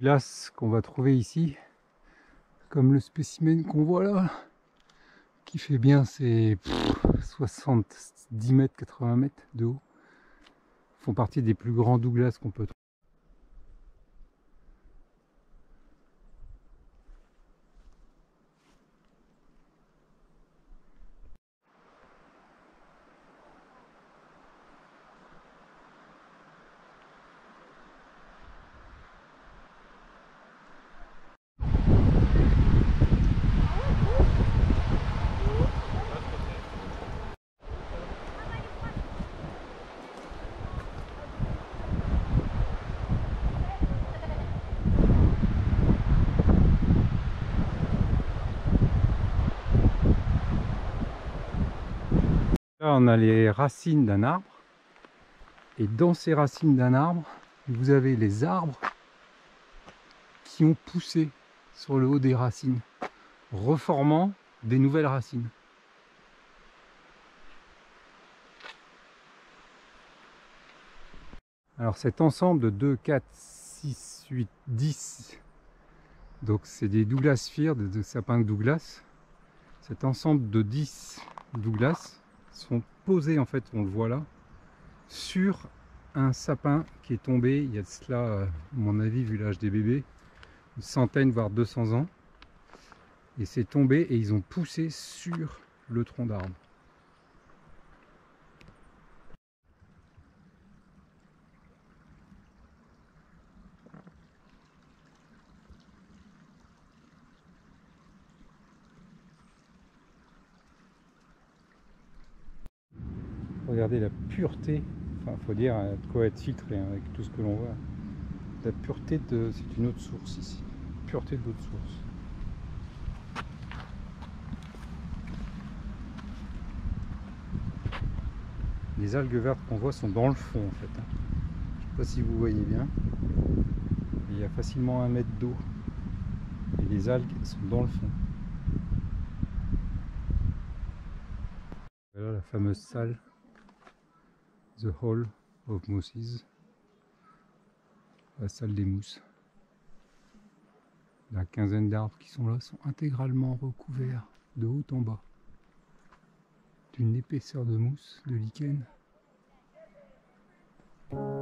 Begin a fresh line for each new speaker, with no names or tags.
Glace qu'on va trouver ici, comme le spécimen qu'on voit là, qui fait bien ses 70 mètres, 80 mètres de haut, font partie des plus grands Douglas qu'on peut trouver. Là, on a les racines d'un arbre, et dans ces racines d'un arbre, vous avez les arbres qui ont poussé sur le haut des racines, reformant des nouvelles racines. Alors cet ensemble de 2, 4, 6, 8, 10, donc c'est des Douglas Fir, des sapins de Douglas. Cet ensemble de 10 Douglas sont posés, en fait, on le voit là, sur un sapin qui est tombé il y a de cela, à mon avis, vu l'âge des bébés, une centaine voire 200 ans. Et c'est tombé et ils ont poussé sur le tronc d'arbre. Regardez la pureté, enfin faut dire, de quoi être filtré hein, avec tout ce que l'on voit. La pureté de, c'est une autre source ici, pureté de l'autre source. Les algues vertes qu'on voit sont dans le fond en fait. Hein. Je ne sais pas si vous voyez bien. Il y a facilement 1 mètre d'eau. Et les algues sont dans le fond. Voilà la fameuse salle. The Hall of Mousses. La salle des mousses. La quinzaine d'arbres qui sont là sont intégralement recouverts de haut en bas d'une épaisseur de mousse, de lichen.